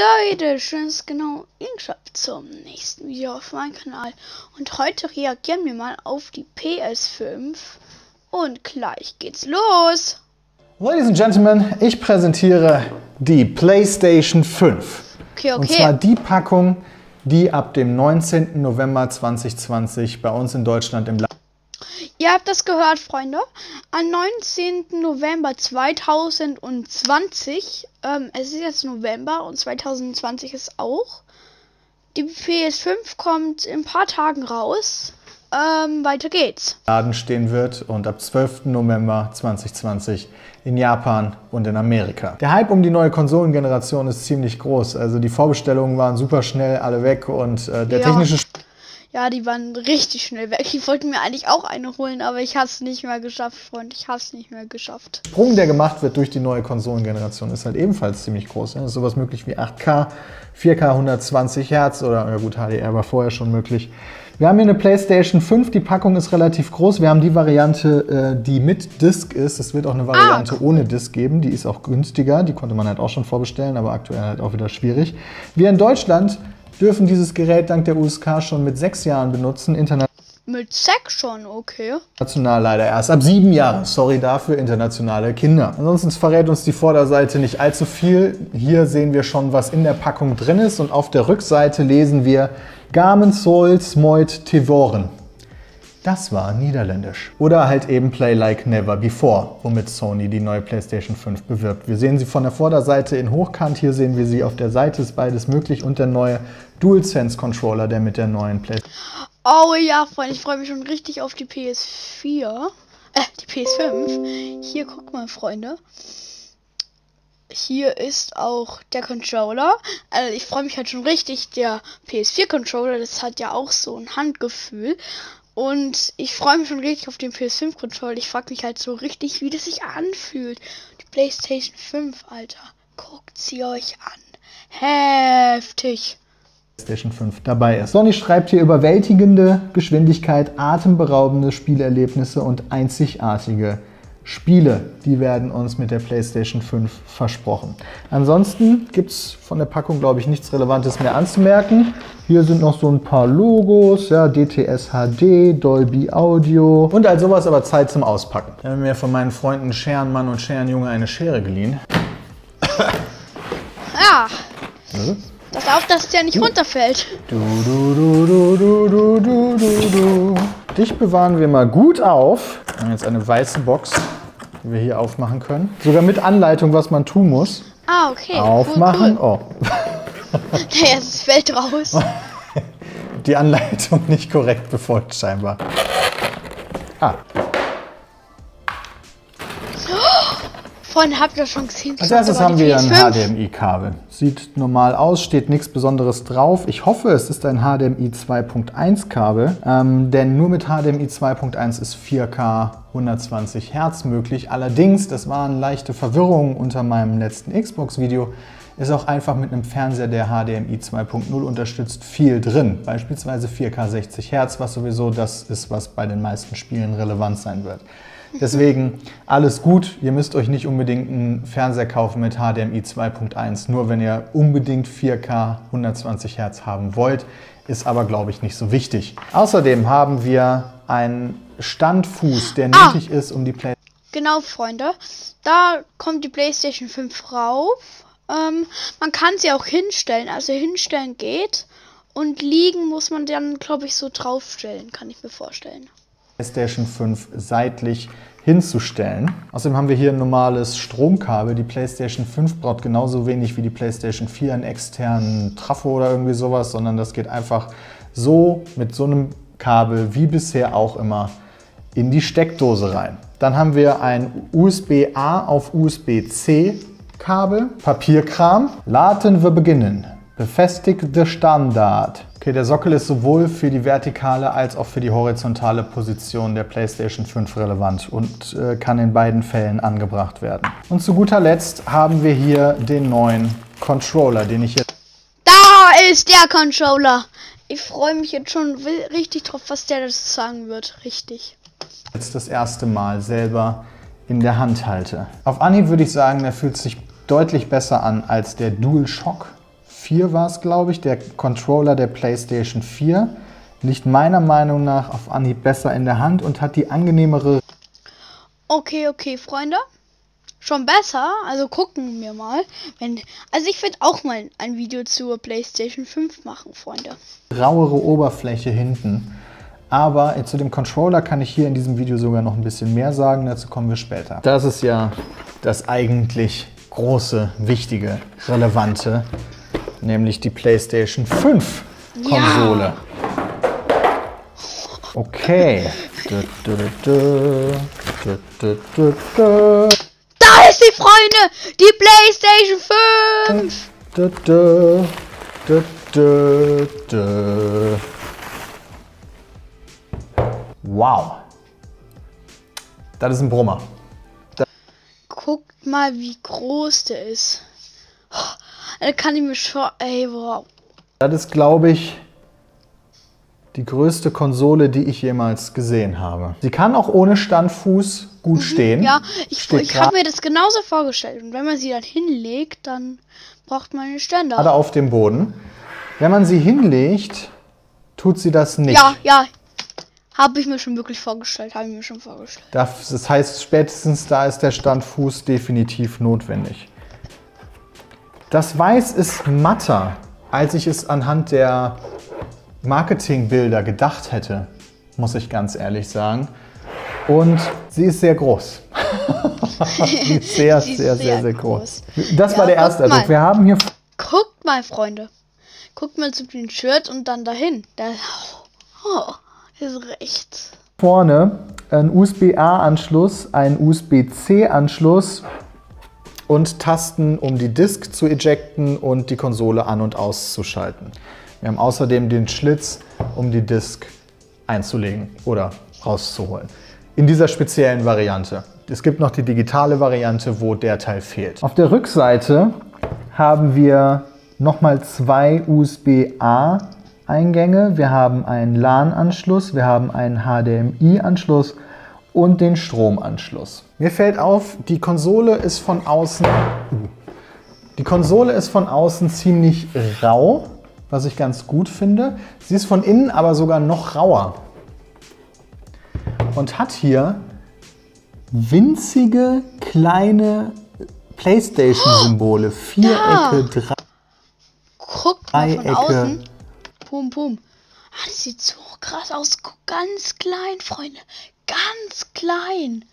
Leute, schön, dass genau eingeschaltet zum nächsten Video auf meinem Kanal. Und heute reagieren wir mal auf die PS5. Und gleich geht's los. Ladies and Gentlemen, ich präsentiere die PlayStation 5. Okay. Und zwar die Packung, die ab dem 19. November 2020 bei uns in Deutschland im Laden. Ihr habt das gehört, Freunde. Am 19. November 2020, es ist jetzt November und 2020 ist auch. Die PS5 kommt in ein paar Tagen raus. Weiter geht's. Laden stehen wird und ab 12. November 2020 in Japan und in Amerika. Der Hype um die neue Konsolengeneration ist ziemlich groß. Also die Vorbestellungen waren super schnell alle weg und der technische... Ja, die waren richtig schnell weg. Ich wollte mir eigentlich auch eine holen, aber ich habe es nicht mehr geschafft, Freund. Ich habe es nicht mehr geschafft. Der Sprung, der gemacht wird durch die neue Konsolengeneration, ist halt ebenfalls ziemlich groß. Es ist sowas möglich wie 8K, 4K 120 Hertz oder, ja gut, HDR war vorher schon möglich. Wir haben hier eine PlayStation 5, die Packung ist relativ groß. Wir haben die Variante, die mit Disc ist. Es wird auch eine Variante ohne Disc geben, die ist auch günstiger. Die konnte man halt auch schon vorbestellen, aber aktuell halt auch wieder schwierig. Wir in Deutschland dürfen dieses Gerät dank der USK schon mit 6 Jahren benutzen. Mit 6 schon, okay. International leider erst ab 7 Jahren. Sorry dafür, internationale Kinder. Ansonsten verrät uns die Vorderseite nicht allzu viel. Hier sehen wir schon, was in der Packung drin ist. Und auf der Rückseite lesen wir Garmin Souls Moit Tevoren. Das war niederländisch. Oder halt eben Play Like Never Before, womit Sony die neue PlayStation 5 bewirbt. Wir sehen sie von der Vorderseite in Hochkant, hier sehen wir sie auf der Seite, ist beides möglich. Und der neue DualSense Controller, der mit der neuen PlayStation... Oh ja, Freunde, ich freue mich schon richtig auf die PS4. Die PS5. Hier, guck mal, Freunde. Hier ist auch der Controller. Also ich freue mich halt schon richtig. Der PS4-Controller, das hat ja auch so ein Handgefühl. Und ich freue mich schon richtig auf den PS5-Controller. Ich frage mich halt so richtig, wie das sich anfühlt. Die PlayStation 5, Alter. Guckt sie euch an. Heftig. PlayStation 5 dabei ist. Sony schreibt hier überwältigende Geschwindigkeit, atemberaubende Spielerlebnisse und einzigartige Spiele. Die werden uns mit der PlayStation 5 versprochen. Ansonsten gibt es von der Packung, glaube ich, nichts Relevantes mehr anzumerken. Hier sind noch so ein paar Logos, ja, DTS HD, Dolby Audio und all sowas, aber Zeit zum Auspacken. Ich habe mir von meinen Freunden Scherenmann und Scherenjunge eine Schere geliehen. Ja. Pass auf, dass der nicht runterfällt. Dich bewahren wir mal gut auf. Wir haben jetzt eine weiße Box, die wir hier aufmachen können. Sogar mit Anleitung, was man tun muss. Ah, okay. Aufmachen. Cool. Oh. Ja, es fällt raus. Die Anleitung nicht korrekt befolgt scheinbar. Ah. Freunde, habt ihr schon gesehen? Als erstes haben wir ein HDMI-Kabel. Sieht normal aus, steht nichts Besonderes drauf. Ich hoffe, es ist ein HDMI 2.1 Kabel, denn nur mit HDMI 2.1 ist 4K 120 Hertz möglich. Allerdings, das waren leichte Verwirrungen unter meinem letzten Xbox-Video, ist auch einfach mit einem Fernseher, der HDMI 2.0 unterstützt, viel drin. Beispielsweise 4K 60 Hertz, was sowieso das ist, was bei den meisten Spielen relevant sein wird. Deswegen alles gut, ihr müsst euch nicht unbedingt einen Fernseher kaufen mit HDMI 2.1, nur wenn ihr unbedingt 4K 120 Hertz haben wollt, ist aber, glaube ich, nicht so wichtig. Außerdem haben wir einen Standfuß, der nötig ist, um die PlayStation... Genau, Freunde, da kommt die PlayStation 5 rauf. Man kann sie auch hinstellen, also hinstellen geht und liegen muss man dann, glaube ich, so draufstellen, kann ich mir vorstellen. PlayStation 5 seitlich hinzustellen. Außerdem haben wir hier ein normales Stromkabel. Die PlayStation 5 braucht genauso wenig wie die PlayStation 4 einen externen Trafo oder irgendwie sowas, sondern das geht einfach so mit so einem Kabel wie bisher auch immer in die Steckdose rein. Dann haben wir ein USB-A auf USB-C Kabel, Papierkram. Laden wir beginnen. Befestigte Standard. Okay, der Sockel ist sowohl für die vertikale als auch für die horizontale Position der PlayStation 5 relevant und kann in beiden Fällen angebracht werden. Und zu guter Letzt haben wir hier den neuen Controller, den ich jetzt... Da ist der Controller! Ich freue mich jetzt schon richtig drauf, was der das sagen wird. Richtig. Jetzt das erste Mal selber in der Hand halte. Auf Anhieb würde ich sagen, der fühlt sich deutlich besser an als der DualShock 4 war es, glaube ich, der Controller der PlayStation 4. Liegt meiner Meinung nach auf Anhieb besser in der Hand und hat die angenehmere... Okay, Freunde. Schon besser, also gucken wir mal. Also ich werde auch mal ein Video zur PlayStation 5 machen, Freunde. Rauere Oberfläche hinten. Aber zu dem Controller kann ich hier in diesem Video sogar noch ein bisschen mehr sagen, dazu kommen wir später. Das ist ja das eigentlich große, wichtige, relevante, nämlich die PlayStation 5 Konsole. Ja. Okay. Da ist die, Freunde! Die PlayStation 5! Wow. Das ist ein Brummer. Guckt mal, wie groß der ist. Da kann ich mir schon... Ey, wow. Das ist, glaube ich, die größte Konsole, die ich jemals gesehen habe. Sie kann auch ohne Standfuß gut stehen. Ja, ich habe mir das genauso vorgestellt. Und wenn man sie dann hinlegt, dann braucht man einen Ständer. Gerade auf dem Boden. Wenn man sie hinlegt, tut sie das nicht. Ja. Habe ich mir schon wirklich vorgestellt. Das heißt, spätestens da ist der Standfuß definitiv notwendig. Das Weiß ist matter, als ich es anhand der Marketingbilder gedacht hätte, muss ich ganz ehrlich sagen. Und sie ist sehr groß. Sie ist sehr groß. Das war der erste Eindruck. Wir haben hier... Guckt mal, Freunde. Guckt mal zu dem Shirt und dann dahin. Ist rechts. Vorne ein USB-A-Anschluss, ein USB-C-Anschluss und Tasten, um die Disk zu ejecten und die Konsole an- und auszuschalten. Wir haben außerdem den Schlitz, um die Disk einzulegen oder rauszuholen. In dieser speziellen Variante. Es gibt noch die digitale Variante, wo der Teil fehlt. Auf der Rückseite haben wir nochmal 2 USB-A-Eingänge. Wir haben einen LAN-Anschluss, wir haben einen HDMI-Anschluss und den Stromanschluss. Mir fällt auf, die Konsole ist von außen ziemlich rau, was ich ganz gut finde. Sie ist von innen aber sogar noch rauer und hat hier winzige kleine PlayStation-Symbole, Vierecke, Guckt mal von außen. Pum. Das sieht so krass aus. Guck, ganz klein, Freunde. Ganz klein.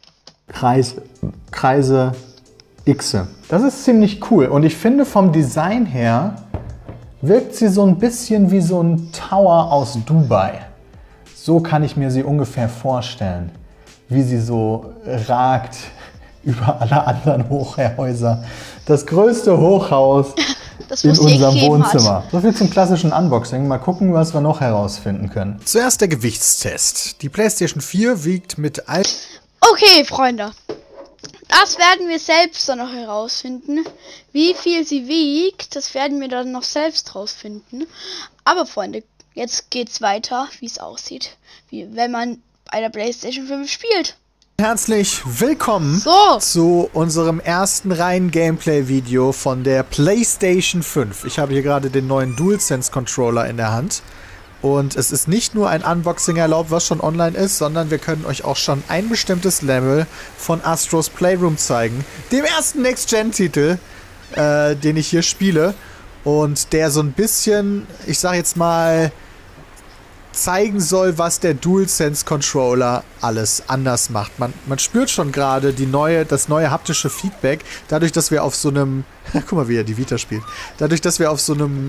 Kreise, Xe. Das ist ziemlich cool. Und ich finde, vom Design her wirkt sie so ein bisschen wie so ein Tower aus Dubai. So kann ich mir sie ungefähr vorstellen. Wie sie so ragt über alle anderen Hochhäuser. Das größte Hochhaus in unserem Wohnzimmer. So viel zum klassischen Unboxing. Mal gucken, was wir noch herausfinden können. Zuerst der Gewichtstest. Die PlayStation 4 wiegt mit all... Okay, Freunde. Das werden wir selbst dann noch herausfinden. Wie viel sie wiegt, das werden wir dann noch selbst herausfinden. Aber, Freunde, jetzt geht's weiter, wie es aussieht. Wie wenn man bei der PlayStation 5 spielt. Herzlich willkommen zu unserem ersten reinen Gameplay-Video von der PlayStation 5. Ich habe hier gerade den neuen DualSense-Controller in der Hand. Und es ist nicht nur ein Unboxing erlaubt, was schon online ist, sondern wir können euch auch schon ein bestimmtes Level von Astro's Playroom zeigen. Dem ersten Next-Gen-Titel, den ich hier spiele. Und der so ein bisschen, ich sag jetzt mal, zeigen soll, was der DualSense-Controller alles anders macht. Man spürt schon gerade das neue haptische Feedback, dadurch, dass wir auf so einem, guck mal, wie er die Vita spielt, dadurch, dass wir auf so einem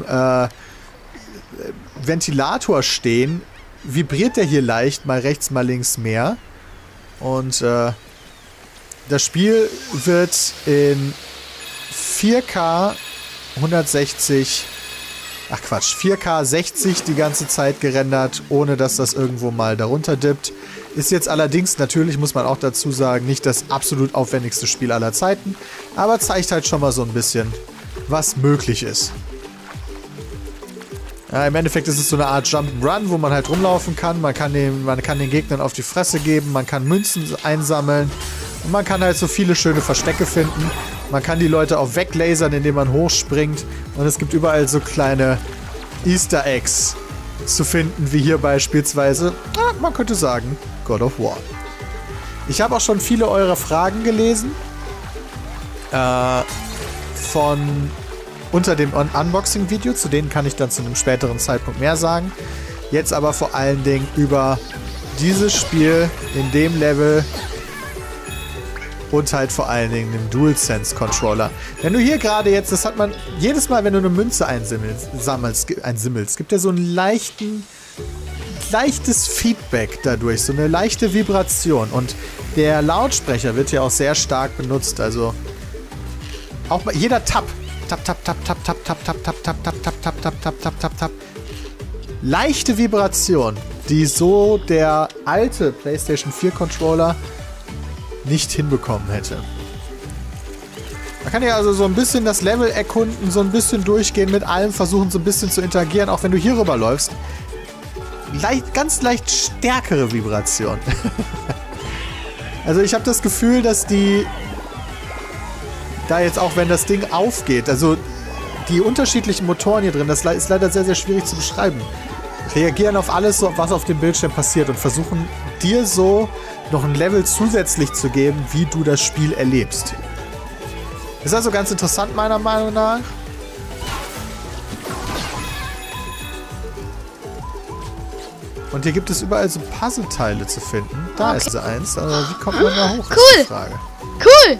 Ventilator stehen, vibriert der hier leicht, mal rechts, mal links mehr. Und das Spiel wird in 4K 4K 60 die ganze Zeit gerendert, ohne dass das irgendwo mal darunter dippt. Ist jetzt allerdings natürlich, muss man auch dazu sagen, nicht das absolut aufwendigste Spiel aller Zeiten, aber zeigt halt schon mal so ein bisschen, was möglich ist. Ja, im Endeffekt ist es so eine Art Jump'n'Run, wo man halt rumlaufen kann. Man kann den Gegnern auf die Fresse geben, man kann Münzen einsammeln und man kann halt so viele schöne Verstecke finden. Man kann die Leute auch weglasern, indem man hochspringt. Und es gibt überall so kleine Easter Eggs zu finden, wie hier beispielsweise, man könnte sagen, God of War. Ich habe auch schon viele eurer Fragen gelesen. Unter dem Unboxing-Video. Zu denen kann ich dann zu einem späteren Zeitpunkt mehr sagen. Jetzt aber vor allen Dingen über dieses Spiel in dem Level und halt vor allen Dingen den DualSense-Controller. Wenn du hier gerade jetzt, das hat man jedes Mal, wenn du eine Münze einsimmelst, gibt ja so ein leichtes Feedback dadurch, so eine leichte Vibration. Und der Lautsprecher wird ja auch sehr stark benutzt, also auch bei jeder Tap, leichte Vibration, die so der alte PlayStation 4 Controller nicht hinbekommen hätte. Man kann ja also so ein bisschen das Level erkunden, so ein bisschen durchgehen mit allem, versuchen so ein bisschen zu interagieren, auch wenn du hier rüber läufst. Ganz leicht stärkere Vibration. Also ich habe das Gefühl, dass die da jetzt auch, wenn das Ding aufgeht, also die unterschiedlichen Motoren hier drin, das ist leider sehr, sehr schwierig zu beschreiben, reagieren auf alles, was auf dem Bildschirm passiert und versuchen dir so noch ein Level zusätzlich zu geben, wie du das Spiel erlebst. Ist also ganz interessant, meiner Meinung nach. Und hier gibt es überall so Puzzleteile zu finden. Da ist so eins. Aber wie kommt man da hoch? Cool. Ist die Frage. Cool.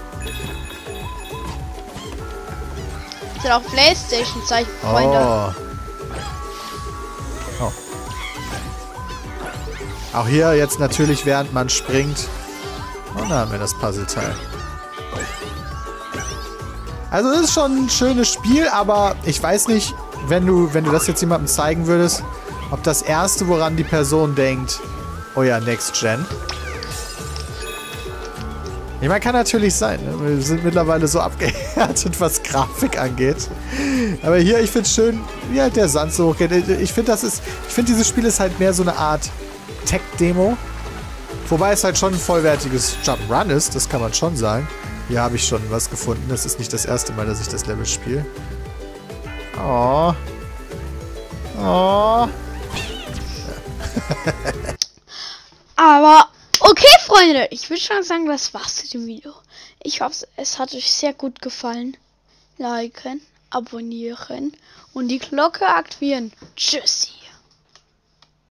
Das sind auch PlayStation-Zeichen, Freunde. Oh. Auch hier jetzt natürlich, während man springt. Und da haben wir das Puzzleteil. Also das ist schon ein schönes Spiel, aber ich weiß nicht, wenn du das jetzt jemandem zeigen würdest, ob das erste, woran die Person denkt, oh ja, Next Gen. Ich meine, kann natürlich sein. Ne? Wir sind mittlerweile so abgehärtet, was Grafik angeht. Aber hier, ich finde es schön, wie halt der Sand so hochgeht. Ich finde, dieses Spiel ist halt mehr so eine Art Tech-Demo. Wobei es halt schon ein vollwertiges Jump'n'Run ist, das kann man schon sagen. Hier habe ich schon was gefunden. Das ist nicht das erste Mal, dass ich das Level spiele. Oh. Oh. Aber, okay, Freunde, ich würde schon sagen, das war's mit dem Video. Ich hoffe, es hat euch sehr gut gefallen. Liken, abonnieren und die Glocke aktivieren. Tschüssi.